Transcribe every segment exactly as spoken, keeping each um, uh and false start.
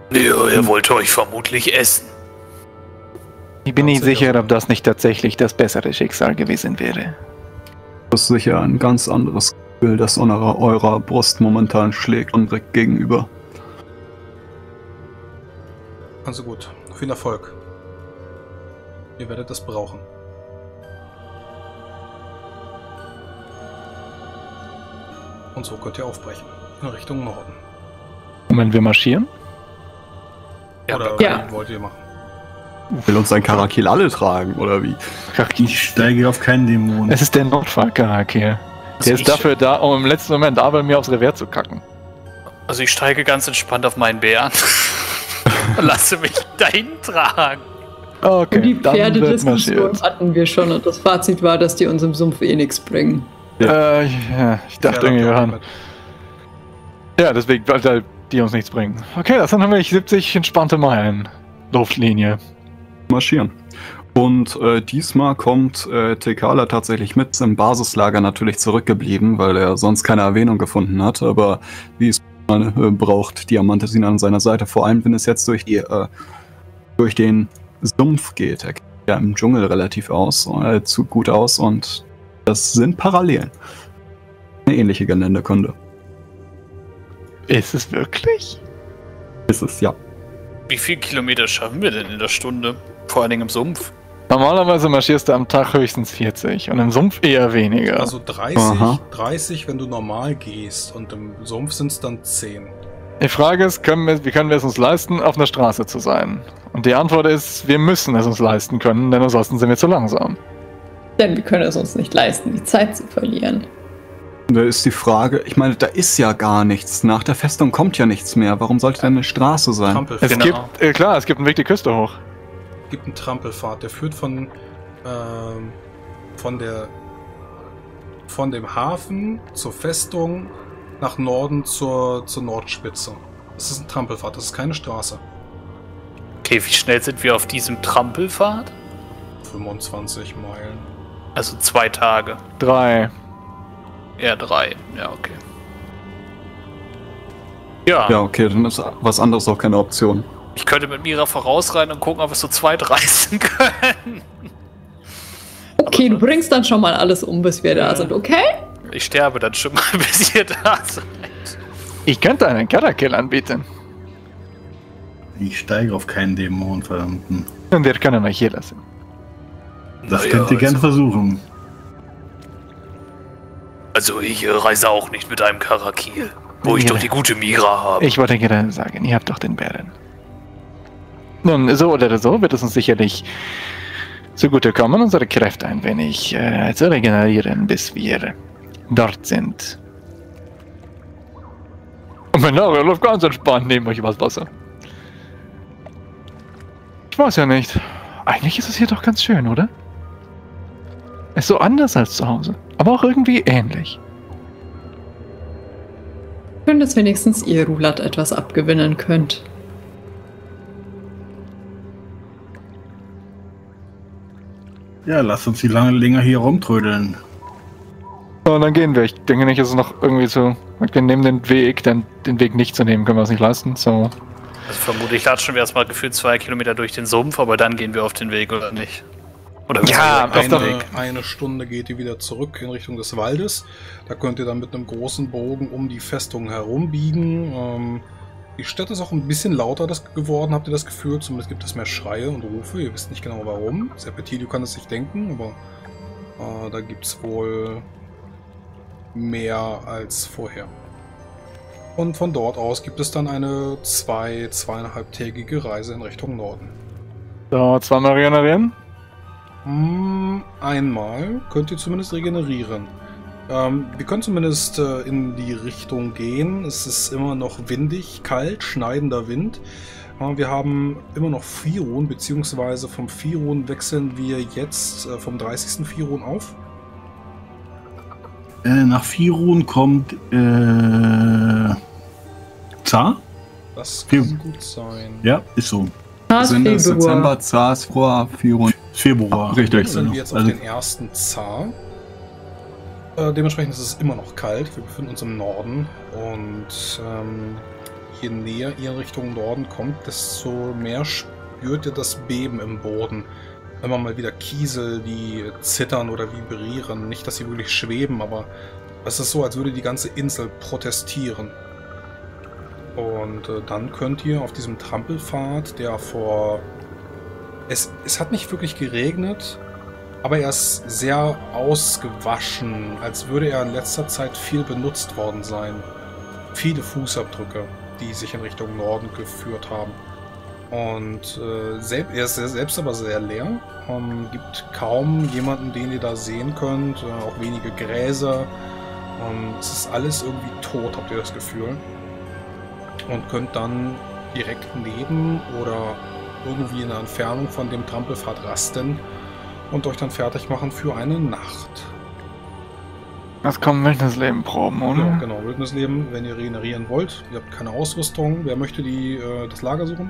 Ja, er wollte euch vermutlich essen. Ich bin nicht sicher, ob das nicht tatsächlich das bessere Schicksal gewesen wäre. Das ist sicher ein ganz anderes Gefühl, das eurer, eurer Brust momentan schlägt und direkt gegenüber. Also gut, viel Erfolg. Ihr werdet das brauchen. Und so könnt ihr aufbrechen. In Richtung Norden. Und wenn wir marschieren? Oder Ja. was wollt ihr machen? Will uns ein Karakil alle tragen, oder wie? Ich steige auf keinen Dämon. Es ist der Notfallcharakter. Der Also ist ich- dafür da, um im letzten Moment da bei mir aufs Revier zu kacken. Also ich steige ganz entspannt auf meinen Bären. Und lasse mich dahin tragen. Okay, Und die dann wird Pferdediskussion marschiert. hatten wir schon und das Fazit war, dass die uns im Sumpf eh nichts bringen. Äh, ja, ich dachte Ja, irgendwie, wir habt ihr haben... mit. Ja, deswegen, weil die uns nichts bringen. Okay, das sind nämlich siebzig entspannte Meilen. Luftlinie. Marschieren. Und äh, diesmal kommt äh, Tekala tatsächlich mit im Basislager natürlich zurückgeblieben, weil er sonst keine Erwähnung gefunden hat. Aber wie es man äh, braucht, Diamantes ihn an seiner Seite. Vor allem, wenn es jetzt durch, die, äh, durch den Sumpf geht. Er kennt ja im Dschungel relativ aus, äh, zu gut aus. Und das sind Parallelen. Eine ähnliche Geländekunde. Ist es wirklich? Ist es, ja. Wie viele Kilometer schaffen wir denn in der Stunde? Vor allen Dingen im Sumpf. Normalerweise marschierst du am Tag höchstens vierzig und im Sumpf eher weniger. Also dreißig, Aha. dreißig, wenn du normal gehst. Und im Sumpf sind es dann zehn. Die Frage ist, können wir, wie können wir es uns leisten, auf einer Straße zu sein? Und die Antwort ist, wir müssen es uns leisten können, denn ansonsten sind wir zu langsam. Denn wir können es uns nicht leisten, die Zeit zu verlieren. Da ist die Frage, ich meine, da ist ja gar nichts. Nach der Festung kommt ja nichts mehr. Warum sollte denn eine Straße sein? Trampelpfad. Es Genau. gibt, äh, klar, es gibt einen Weg die Küste hoch. gibt einen Trampelpfad, der führt von, ähm, von der von dem Hafen zur Festung nach Norden zur, zur Nordspitze. Das ist ein Trampelpfad, das ist keine Straße. Okay, wie schnell sind wir auf diesem Trampelpfad? fünfundzwanzig Meilen. Also zwei Tage. Drei. Eher drei. Ja, okay. Ja, Ja, okay, dann ist was anderes auch keine Option. ich könnte mit Mira vorausreiten und gucken, ob wir so zweit reisen können. Okay, du bringst dann schon mal alles um, bis wir da sind, okay? Ich sterbe dann schon mal, bis ihr da seid. Ich könnte einen Karakill anbieten. Ich steige auf keinen Dämon, verdammten. Und wir können euch hier lassen. Das Naja, könnt ihr gerne also- versuchen. Also ich äh, reise auch nicht mit einem Karakil, wo ich Ja. doch die gute Mira habe. Ich wollte gerade sagen, ihr habt doch den Bären. Nun, so oder so wird es uns sicherlich zugutekommen, unsere Kräfte ein wenig äh, zu regenerieren, bis wir dort sind. Und wenn nachher läuft ganz entspannt neben euch übers Wasser. Ich weiß ja nicht. Eigentlich ist es hier doch ganz schön, oder? Ist so anders als zu Hause, aber auch irgendwie ähnlich. Schön, dass wenigstens ihr Rulat etwas abgewinnen könnt. Ja, lasst uns die lange länger hier rumtrödeln. So, und dann gehen wir. Ich denke nicht, dass es noch irgendwie so. Wir nehmen den Weg, denn den Weg nicht zu nehmen, können wir uns nicht leisten. So. Also vermutlich latschen wir erstmal gefühlt zwei Kilometer durch den Sumpf, aber dann gehen wir auf den Weg, oder nicht? Oder Ja, beziehungsweise das auf den Eine, Weg. eine Stunde geht ihr wieder zurück in Richtung des Waldes. Da könnt ihr dann mit einem großen Bogen um die Festung herumbiegen. Ähm, die Stadt ist auch ein bisschen lauter das geworden, habt ihr das Gefühl. Zumindest gibt es mehr Schreie und Rufe. Ihr wisst nicht genau warum. Serpentidio kann es sich denken, aber äh, da gibt es wohl mehr als vorher. Und von dort aus gibt es dann eine zwei, zweieinhalbtägige Reise in Richtung Norden. So, zweimal regenerieren. Hm, einmal könnt ihr zumindest regenerieren. Ähm, wir können zumindest äh, in die Richtung gehen. Es ist immer noch windig, kalt, schneidender Wind. Äh, wir haben immer noch Firon, beziehungsweise vom Firon wechseln wir jetzt äh, vom dreißigsten Firon auf. Äh, nach Firun kommt äh, Zar? Das Fi- kann gut sein. Ja, ist so. Ah, Sind es Februar. Dezember, Zars, Froa, Firon. Februar. Richtig. Dann sind wir jetzt auf Also- den ersten Zar. Äh, dementsprechend ist es immer noch kalt. Wir befinden uns im Norden. Und ähm, je näher ihr in Richtung Norden kommt, desto mehr spürt ihr das Beben im Boden. Immer mal wieder Kiesel, die zittern oder vibrieren. Nicht, dass sie wirklich schweben, aber es ist so, als würde die ganze Insel protestieren. Und äh, dann könnt ihr auf diesem Trampelpfad, der vor... Es, es hat nicht wirklich geregnet, aber er ist sehr ausgewaschen, als würde er in letzter Zeit viel benutzt worden sein. Viele Fußabdrücke, die sich in Richtung Norden geführt haben. Und äh, selbst, er ist selbst aber sehr leer. Ähm, gibt kaum jemanden, den ihr da sehen könnt. Äh, auch wenige Gräser. Ähm, es ist alles irgendwie tot, habt ihr das Gefühl. Und könnt dann direkt neben oder irgendwie in der Entfernung von dem Trampelpfad rasten und euch dann fertig machen für eine Nacht. Das kommen Wildnisleben-Proben, oder? Ja, genau, Wildnisleben, wenn ihr regenerieren wollt. Ihr habt keine Ausrüstung. Wer möchte die, äh, das Lager suchen?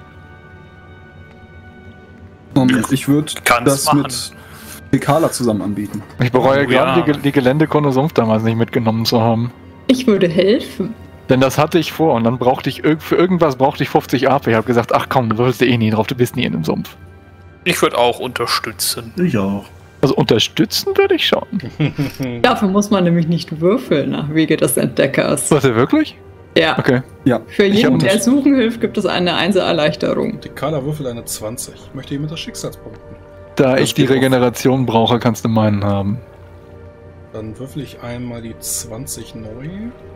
Um, ich würde Kann's das machen. mit Tekala zusammen anbieten. Ich bereue Oh, gerade, ja. die, Ge- die Geländekunde Sumpf damals nicht mitgenommen zu haben. Ich würde helfen. Denn das hatte ich vor und dann brauchte ich, irg- für irgendwas brauchte ich fünfzig A P. Ich habe gesagt, ach komm, du würfelst eh nie drauf, du bist nie in dem Sumpf. Ich würde auch unterstützen. Ich auch. Also unterstützen würde ich schon. Dafür muss man nämlich nicht würfeln nach Wege des Entdeckers. Warte, wirklich? Ja. Okay. Ja, Für Ich jeden, hab der nicht- suchen hilft, gibt es eine Einselerleichterung. Die Kala würfelt eine zwanzig. Möchte jemand das Schicksalspunkten? Da Das ich die geht auch. Regeneration brauche, kannst du meinen haben. Dann würfel ich einmal die zwanzig neu.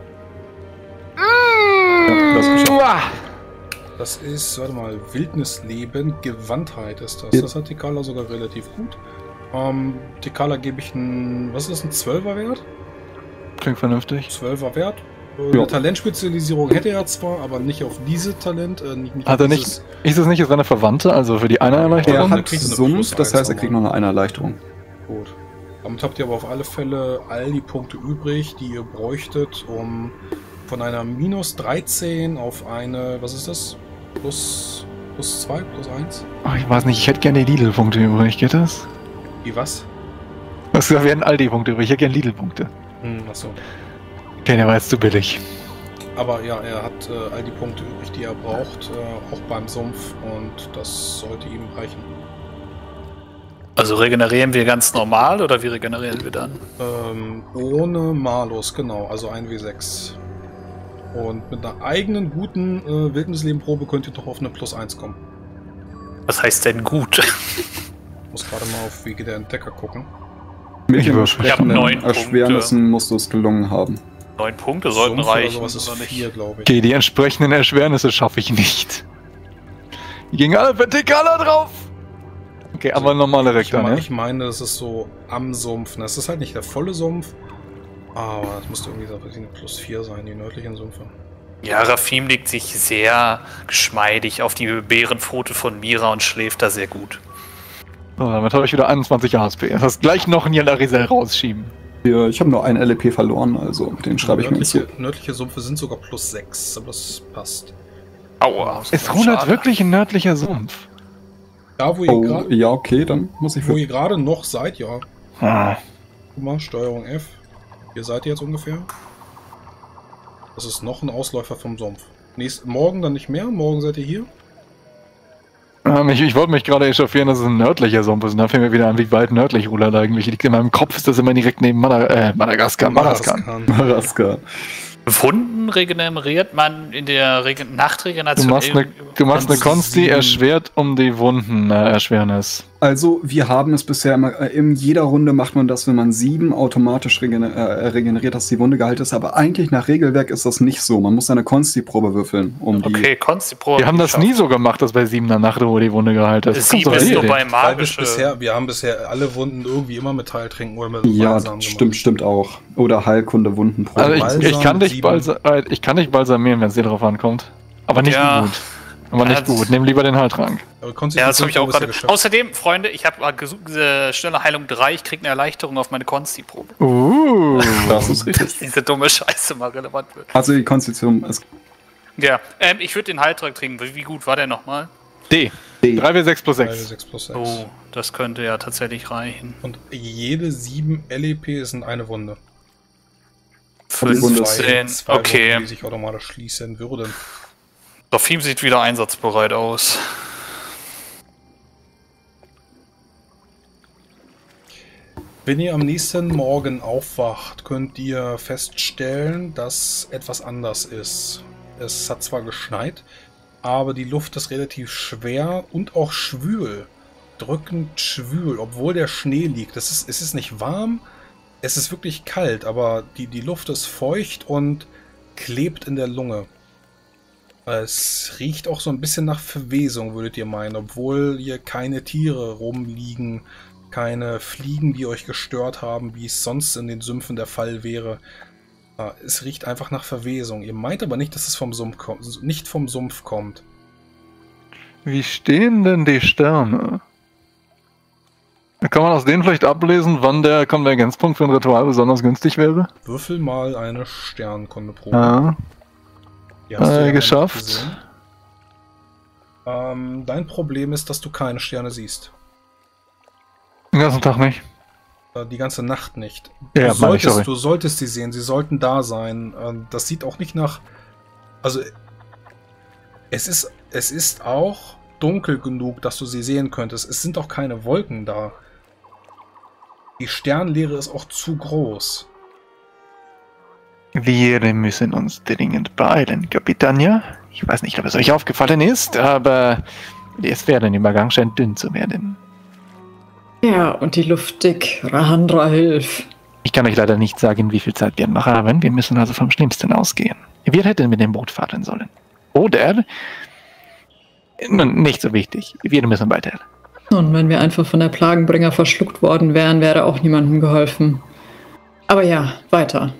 ja das geschafft. Uah. Das ist, warte mal, Wildnisleben, Gewandtheit ist das. Ja. Das hat Tekala sogar relativ gut. Ähm, Tekala gebe ich ein, was ist das, ein zwölfer Wert? Klingt vernünftig. zwölfer Wert. Äh, Ja. Eine Talentspezialisierung hätte er zwar, aber nicht auf diese Talent. Äh, nicht, nicht Hat auf er nicht, dieses- ist es nicht seine Verwandte, also für die eine Er Erleichterung? dann hat kriegt er eine Sumpf, Plus das eins heißt, er kriegt nochmal. noch eine Erleichterung. Gut. Damit habt ihr aber auf alle Fälle all die Punkte übrig, die ihr bräuchtet, um von einer minus dreizehn auf eine, was ist das? Plus, plus zwei, plus eins? Ach, ich weiß nicht, ich hätte gerne die Lidl-Punkte übrig, geht das? Wie was? Das werden Aldi-Punkte übrig, ich hätte gerne Lidl-Punkte. Hm, achso. Okay, der war jetzt zu billig. Aber ja, er hat äh, all die Punkte übrig, die er braucht, äh, auch beim Sumpf, und das sollte ihm reichen. Also regenerieren wir ganz normal oder wie regenerieren wir dann? Ähm, ohne Malus, genau, also ein W sechs. Und mit einer eigenen guten äh, Wildnislebenprobe könnt ihr doch auf eine Plus eins kommen. Was heißt denn gut? Ich muss gerade mal auf Wege der Entdecker gucken. Mit Ich den würfel. Ich hab entsprechenden neun Punkte. Erschwernissen musst du es gelungen haben. Neun Punkte sollten Sumpf oder reichen. sowas ist oder nicht? vier, glaube ich. Okay, die entsprechenden Erschwernisse schaffe ich nicht. Die gingen alle vertikaler drauf! Okay, aber normale Ich, Rektor, mein, ne? ich meine, das ist so am Sumpf. Das ist halt nicht der volle Sumpf, aber es müsste irgendwie so eine Plus vier sein, die nördlichen Sümpfe. Ja, Rafim legt sich sehr geschmeidig auf die Bärenpfote von Mira und schläft da sehr gut. So, damit habe ich wieder einundzwanzig A S P. Das heißt, gleich noch ein Jalarisel rausschieben. Ja, ich habe nur ein L E P verloren, also den schreibe ich mir nicht zu. nördliche, nördliche Sümpfe sind sogar plus sechs, aber das passt. Aua. Ist Runert wirklich ein nördlicher Sumpf? Da, wo ihr Oh, gerade ja, okay, dann muss ich wo für... ihr gerade noch seid, ja. Ah. Guck mal, Steuerung F. Hier seid ihr jetzt ungefähr. Das ist noch ein Ausläufer vom Sumpf. Nächst, morgen dann nicht mehr, morgen seid ihr hier. Ähm, ich ich wollte mich gerade echauffieren, dass es ein nördlicher Sumpf ist. Und dann fällt mir wieder an, wie weit nördlich Rulat eigentlich liegt. In meinem Kopf ist das immer direkt neben Mada äh, Madagaskar. Madagaskar. Madagaskar. Raska. Wunden regeneriert man in der Regen Du Nachtregeneration. machst eine, du machst eine Konsti sieben. erschwert um die Wunden äh, Erschwernis. Also, wir haben es bisher immer, äh, in jeder Runde macht man das, wenn man sieben automatisch regener äh, regeneriert, dass die Wunde geheilt ist. Aber eigentlich nach Regelwerk ist das nicht so. Man muss eine Konsti-Probe würfeln, um die... Okay, Konsti-Probe. Wir haben das nie so gemacht, dass bei siebener Nacht, wo die Wunde geheilt ist. Sieben Kommt doch ist eh nur Idee. bei Weil bis magische. bisher, wir haben bisher alle Wunden irgendwie immer mit Heiltränken oder mit Ja, Balsam stimmt, gemacht. stimmt auch. Oder Heilkunde, Wundenprobe. Also ich, Balsam, ich, kann dich sieben. balsa äh, ich kann dich balsamieren, wenn es dir drauf ankommt. Aber nicht Ja. gut. Aber Ja, nicht das- gut. Nimm lieber den Heiltrank. Aber Ja, Konstitution das habe ich auch ist ja gerade. geschafft. Außerdem, Freunde, ich habe äh, schnelle Heilung drei. Ich kriege eine Erleichterung auf meine Konsti-Probe. Uh. Das ist richtig. Dass diese dumme Scheiße mal relevant wird. Also die Konstitution ist Ja, ähm, ich würde den Heiltrank trinken. Wie, wie gut war der nochmal? D. D. drei W sechs plus Drei W sechs. sechs plus sechs. Oh, das könnte ja tatsächlich reichen. Und jede sieben L E P sind eine Wunde. die Wunde fünfzehn. Zwei Wunden, Okay. die sich automatisch schließen würden. Rafim sieht wieder einsatzbereit aus. Wenn ihr am nächsten Morgen aufwacht, könnt ihr feststellen, dass etwas anders ist. Es hat zwar geschneit, aber die Luft ist relativ schwer und auch schwül. Drückend schwül, obwohl der Schnee liegt. Es ist, es ist nicht warm, es ist wirklich kalt, aber die, die Luft ist feucht und klebt in der Lunge. Es riecht auch so ein bisschen nach Verwesung, würdet ihr meinen, obwohl hier keine Tiere rumliegen, keine Fliegen, die euch gestört haben, wie es sonst in den Sümpfen der Fall wäre. Es riecht einfach nach Verwesung. Ihr meint aber nicht, dass es vom Sumpf kommt, nicht vom Sumpf kommt. Wie stehen denn die Sterne? Kann man aus denen vielleicht ablesen, wann der Konvergenzpunkt für ein Ritual besonders günstig wäre? Würfel mal eine Sternkundeprobe. Ja. Die hast du Äh, ja geschafft. gesehen. Ähm, dein Problem ist, dass du keine Sterne siehst. Den ganzen Tag nicht. Äh, Die ganze Nacht nicht. Du, Ja, meine ich, solltest, sorry. du solltest sie sehen, sie sollten da sein. Ähm, Das sieht auch nicht nach... Also, es ist, es ist auch dunkel genug, dass du sie sehen könntest. Es sind auch keine Wolken da. Die Sternleere ist auch zu groß. Wir müssen uns dringend beeilen, Kapitania. Ich weiß nicht, ob es euch aufgefallen ist, aber der Sphärenübergang scheint dünn zu werden. Ja, und die Luft dick. Rahandra, hilf. Ich kann euch leider nicht sagen, wie viel Zeit wir noch haben. Wir müssen also vom Schlimmsten ausgehen. Wir hätten mit dem Boot fahren sollen. Oder... Nun, nicht so wichtig. Wir müssen weiter. Und wenn wir einfach von der Plagenbringer verschluckt worden wären, wäre auch niemandem geholfen. Aber ja, weiter.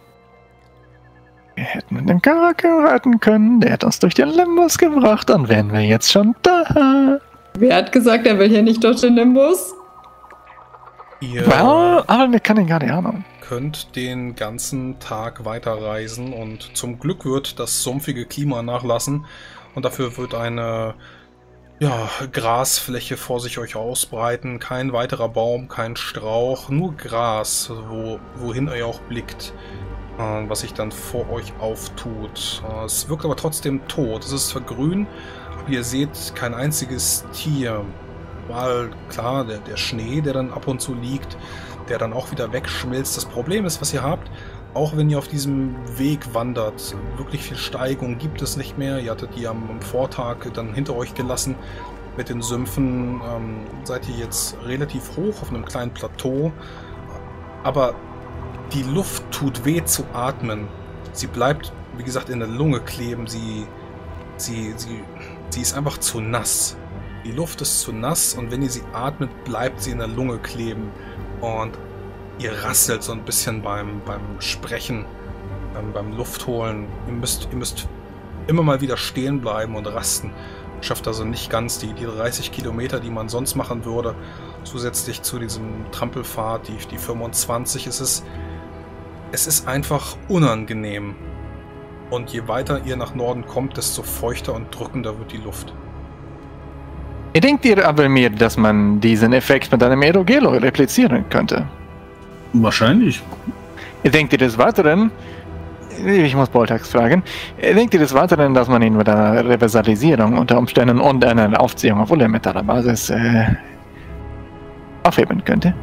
Wir hätten den Karakel retten können. Der hat uns durch den Limbus gebracht. Dann wären wir jetzt schon da. Wer hat gesagt, er will hier nicht durch den Nimbus? Ihr Well, aber wir können keine Ahnung. könnt den ganzen Tag weiterreisen und zum Glück wird das sumpfige Klima nachlassen und dafür wird eine ja, Grasfläche vor sich euch ausbreiten. Kein weiterer Baum, kein Strauch, nur Gras, wo, wohin ihr auch blickt, äh, was sich dann vor euch auftut. Äh, es wirkt aber trotzdem tot. Es ist zwar grün, aber ihr seht kein einziges Tier. Mal klar, der, der Schnee, der dann ab und zu liegt, der dann auch wieder wegschmilzt. Das Problem ist, was ihr habt, auch wenn ihr auf diesem Weg wandert, wirklich viel Steigung gibt es nicht mehr. Ihr hattet die am, am Vortag dann hinter euch gelassen. Mit den Sümpfen ähm, seid ihr jetzt relativ hoch auf einem kleinen Plateau. Aber die Luft tut weh zu atmen. Sie bleibt, wie gesagt, in der Lunge kleben. Sie, sie, sie, sie ist einfach zu nass. Die Luft ist zu nass und wenn ihr sie atmet, bleibt sie in der Lunge kleben. Und ihr rasselt so ein bisschen beim, beim Sprechen, beim, beim Luftholen. Ihr müsst, ihr müsst immer mal wieder stehen bleiben und rasten. Schafft also nicht ganz die, die dreißig Kilometer, die man sonst machen würde. Zusätzlich zu diesem Trampelfahrt, die, die fünfundzwanzig. Es ist, es ist einfach unangenehm. Und je weiter ihr nach Norden kommt, desto feuchter und drückender wird die Luft. Denkt ihr aber mir, dass man diesen Effekt mit einem Aerogelo replizieren könnte? Wahrscheinlich. Denkt ihr des Weiteren, ich muss Boltax fragen, denkt ihr des Weiteren, dass man ihn mit einer Reversalisierung unter Umständen und einer Aufziehung auf ulemetaller Basis äh, aufheben könnte?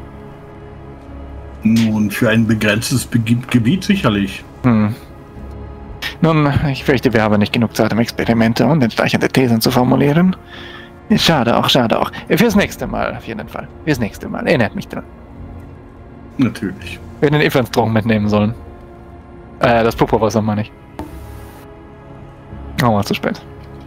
Nun, für ein begrenztes Be Gebiet sicherlich. Hm. Nun, ich fürchte, wir haben nicht genug Zeit, um Experimente und entsprechende Thesen zu formulieren. Schade auch, schade auch. Fürs nächste Mal, auf jeden Fall. Fürs nächste Mal. Erinnert mich dran. Natürlich. Wir den Ifans-Drogen mitnehmen sollen. Äh, das Purpurwasser meine ich. Oh, war zu spät.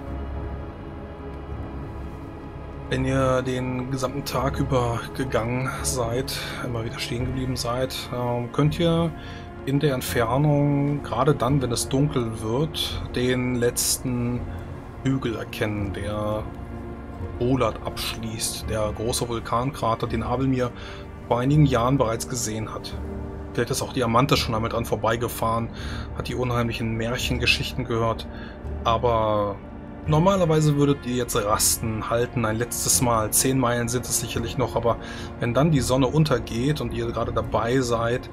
Wenn ihr den gesamten Tag über gegangen seid, immer wieder stehen geblieben seid, ähm, könnt ihr in der Entfernung, gerade dann, wenn es dunkel wird, den letzten Hügel erkennen, der Bolat abschließt, der große Vulkankrater, den Abelmir vor einigen Jahren bereits gesehen hat. Vielleicht ist auch Diamante schon damit dran vorbeigefahren, hat die unheimlichen Märchengeschichten gehört, aber normalerweise würdet ihr jetzt rasten, halten, ein letztes Mal. Zehn Meilen sind es sicherlich noch, aber wenn dann die Sonne untergeht und ihr gerade dabei seid,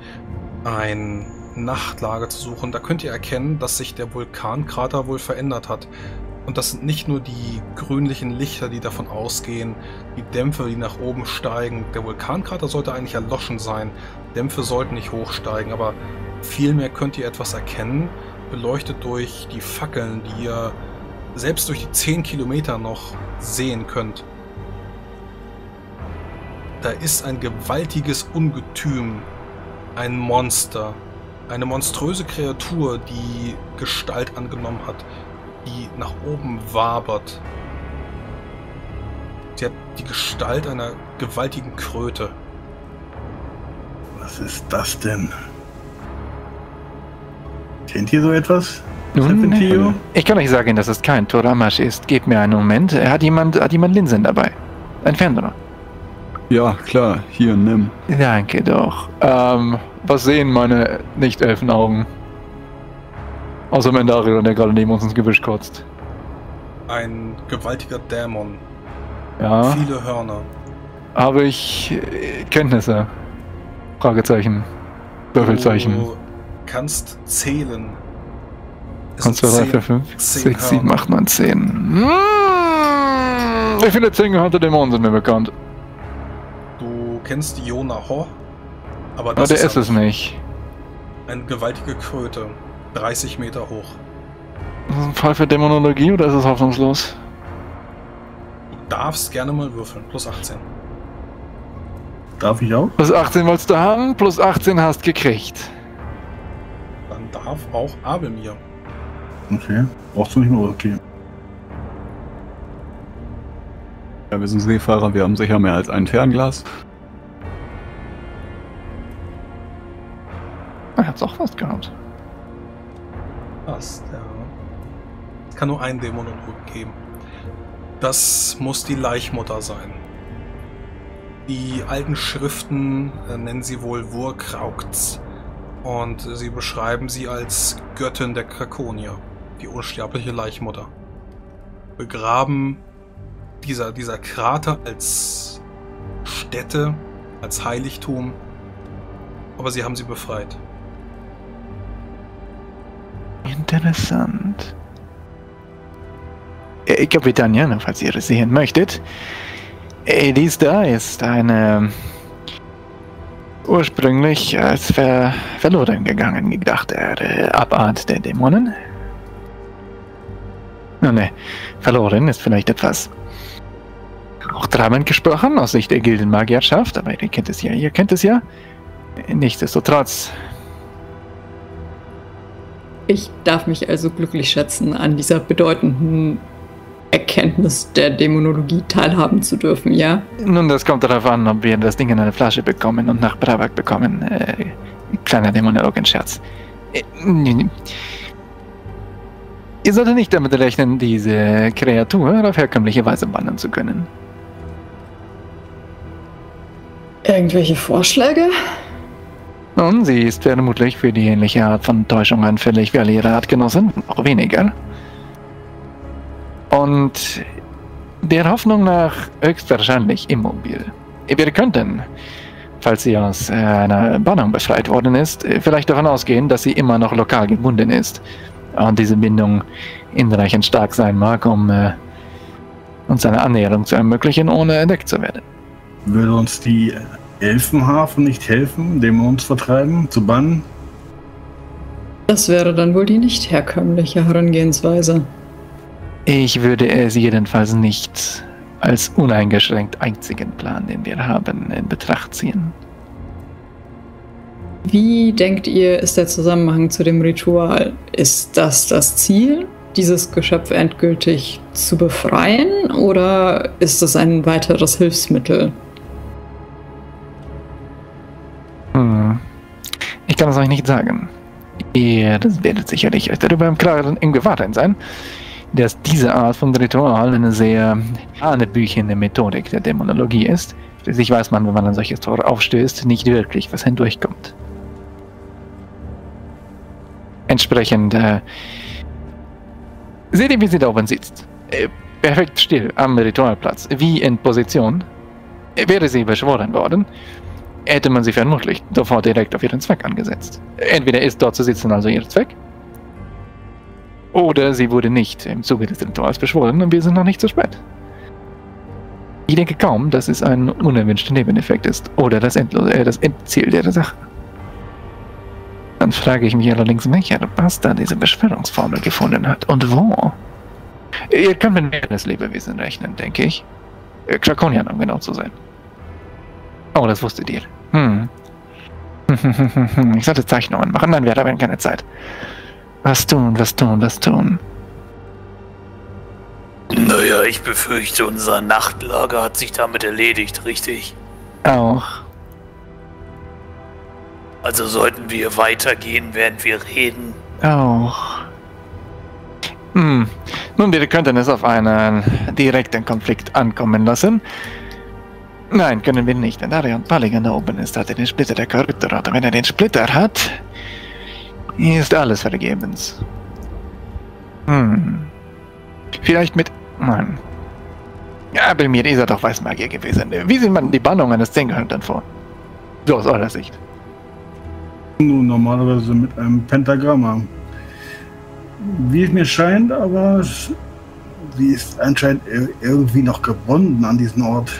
ein Nachtlager zu suchen, da könnt ihr erkennen, dass sich der Vulkankrater wohl verändert hat. Und das sind nicht nur die grünlichen Lichter, die davon ausgehen, die Dämpfe, die nach oben steigen. Der Vulkankrater sollte eigentlich erloschen sein. Dämpfe sollten nicht hochsteigen, aber vielmehr könnt ihr etwas erkennen, beleuchtet durch die Fackeln, die ihr selbst durch die zehn Kilometer noch sehen könnt. Da ist ein gewaltiges Ungetüm, ein Monster, eine monströse Kreatur, die Gestalt angenommen hat, die nach oben wabert. Sie hat die Gestalt einer gewaltigen Kröte. Was ist das denn? Kennt ihr so etwas? Nun, Serpentio? ich kann euch sagen, dass es kein Toramasch ist. Gebt mir einen Moment. Hat jemand, hat jemand Linsen dabei? Ein Fernrohr. Ja, klar, hier, nimm. Danke doch. Ähm, was sehen meine Nicht-Elfenaugen? Außer Mendarion, der gerade neben uns ins Gebüsch kotzt. Ein gewaltiger Dämon. Ja. Viele Hörner. Habe ich äh, Kenntnisse? Fragezeichen. Würfelzeichen. Du kannst zählen. Es eins, sind zwei, drei, zehn- vier, fünf, zehn sechs, sieben, Hörner. acht, neun, zehn. Mmh, wie viele zehn gehörnte Dämonen sind mir bekannt? Du kennst Jona Ho, aber Aber das der ist ist es ein- nicht. eine gewaltige Kröte. dreißig Meter hoch. Ist das ein Fall für Dämonologie oder ist es hoffnungslos? Du darfst gerne mal würfeln. Plus achtzehn. Darf ich auch? Plus achtzehn wolltest du haben, plus achtzehn hast gekriegt. Dann darf auch Abelmir. Okay. Brauchst du nicht mehr? Okay. Ja, wir sind Seefahrer, wir haben sicher mehr als ein Fernglas. Er hat's auch fast gehabt. Passt, ja. Es kann nur einen Dämonologen geben. Das muss die Laichmutter sein. Die alten Schriften äh, nennen sie wohl Wurkraukts. Und äh, sie beschreiben sie als Göttin der Krakonier. Die unsterbliche Laichmutter. Begraben dieser, dieser Krater als Stätte, als Heiligtum. Aber sie haben sie befreit. Interessant. Äh, Kapitän Jana, falls ihr es sehen möchtet. Äh, dies da ist eine ursprünglich als ver verloren gegangen gedachte äh, Abart der Dämonen. Nun, ne, verloren ist vielleicht etwas auch trabend gesprochen aus Sicht der Gildenmagierschaft, aber ihr kennt es ja, ihr kennt es ja. Nichtsdestotrotz. Ich darf mich also glücklich schätzen, an dieser bedeutenden Erkenntnis der Dämonologie teilhaben zu dürfen, ja? Nun, das kommt darauf an, ob wir das Ding in eine Flasche bekommen und nach Bravak bekommen. Äh, kleiner Dämonologenscherz. Äh, ihr solltet nicht damit rechnen, diese Kreatur auf herkömmliche Weise bannen zu können. Irgendwelche Vorschläge? Nun, sie ist vermutlich für die ähnliche Art von Täuschung anfällig wie alle ihre Artgenossen, auch weniger. Und der Hoffnung nach höchstwahrscheinlich immobil. Wir könnten, falls sie aus äh, einer Bannung befreit worden ist, vielleicht davon ausgehen, dass sie immer noch lokal gebunden ist. Und diese Bindung hinreichend stark sein mag, um äh, uns eine Annäherung zu ermöglichen, ohne entdeckt zu werden. Würde uns die Elfenhafen nicht helfen, Dämonen zu vertreiben, zu bannen? Das wäre dann wohl die nicht herkömmliche Herangehensweise. Ich würde es jedenfalls nicht als uneingeschränkt einzigen Plan, den wir haben, in Betracht ziehen. Wie denkt ihr, ist der Zusammenhang zu dem Ritual? Ist das das Ziel, dieses Geschöpf endgültig zu befreien, oder ist es ein weiteres Hilfsmittel? Hm. Ich kann es euch nicht sagen. Ihr das werdet sicherlich euch darüber im Klaren im Gewahrsein sein, dass diese Art von Ritual eine sehr hanebüchende Methodik der Dämonologie ist. Schließlich weiß man, wenn man ein solches Tor aufstößt, nicht wirklich, was hindurchkommt. Entsprechend, äh, seht ihr, wie sie da oben sitzt. Äh, perfekt still am Ritualplatz, wie in Position. Äh, wäre sie beschworen worden, hätte man sie vermutlich sofort direkt auf ihren Zweck angesetzt. Entweder ist dort zu sitzen also ihr Zweck, Oder sie wurde nicht im Zuge des Rituals beschworen und wir sind noch nicht zu spät. Ich denke kaum, dass es ein unerwünschter Nebeneffekt ist oder das, Endlo äh, das Endziel der Sache. Dann frage ich mich allerdings, welcher Bastard diese Beschwörungsformel gefunden hat und wo. Ihr könnt mit mehreren Lebewesen rechnen, denke ich. Krakonian, um genau zu sein. Oh, das wusstet ihr. Hm. Ich sollte Zeichnungen machen, dann wäre aber keine Zeit. Was tun, was tun, was tun? Naja, ich befürchte, unser Nachtlager hat sich damit erledigt, richtig? Auch. Also sollten wir weitergehen, während wir reden. Auch. Hm. Nun, wir könnten es auf einen direkten Konflikt ankommen lassen. Nein, können wir nicht. Wenn Arian Paligan da oben ist, hat er den Splitter der Charakter. Und wenn er den Splitter hat, ist alles vergebens. Hm. Vielleicht mit... Nein. Ja, bei mir ist er doch Weißmagier gewesen. Wie sieht man die Bannung eines Zehngehaltern vor? So aus eurer Sicht. Nun, normalerweise mit einem Pentagramm. Wie es mir scheint, aber sie ist anscheinend irgendwie noch gebunden an diesen Ort.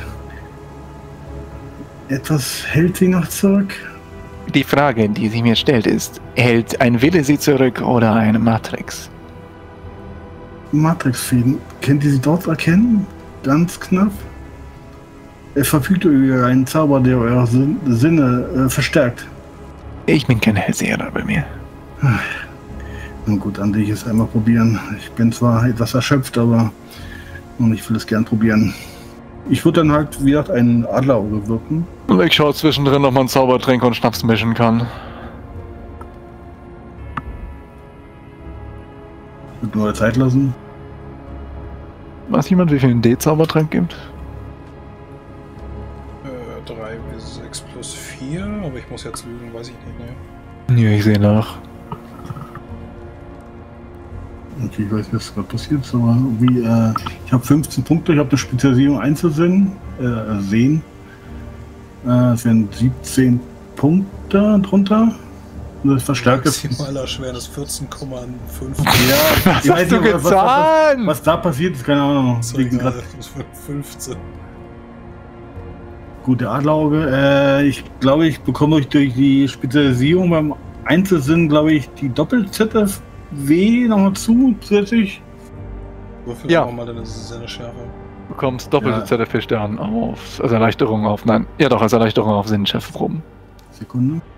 Etwas hält sie noch zurück? Die Frage, die sie mir stellt, ist, hält ein Wille sie zurück oder eine Matrix? Matrix-Fäden. Könnt ihr sie dort erkennen? Ganz knapp. Er verfügt über einen Zauber, der eure Sin Sinne äh, verstärkt. Ich bin kein Hellseher bei mir. Nun gut, dann will ich es einmal probieren. Ich bin zwar etwas erschöpft, aber und ich will es gern probieren. Ich würde dann halt, wie gesagt, ein Adlerauge wirken. Und ich schaue zwischendrin, ob man Zaubertränke und Schnaps mischen kann. Ich würde nur Zeit lassen. Weiß jemand, wie viel ein D-Zaubertrank gibt? Äh, drei bis sechs plus vier, aber ich muss jetzt lügen, weiß ich nicht, ne? Ja, ich sehe nach. Okay, ich weiß nicht, was gerade passiert ist, aber wie, äh, ich habe fünfzehn Punkte, ich habe eine Spezialisierung Einzelsehen, äh, sehen. Äh, es sind siebzehn Punkte drunter. Und das verstärkt ist. Maximaler Schwernis vierzehn Komma fünf. Ja, Was ich hast weiß du nicht, was, was, getan? was, was da passiert ist, keine Ahnung. So Liegen egal, grad- das wird fünfzehn. Gut, der Adlerauge. Äh, ich glaube, ich bekomme durch, durch die Spezialisierung beim Einzelsinn, glaube ich, die Doppel-Z F W nochmal zu, zusätzlich. Würfel Ja. auch mal deine Sinneschärfe. Du bekommst doppelte Ja. Z F P-Stern auf, als Erleichterung auf, nein, ja doch, als Erleichterung auf Sinnschärfeproben. Sekunde.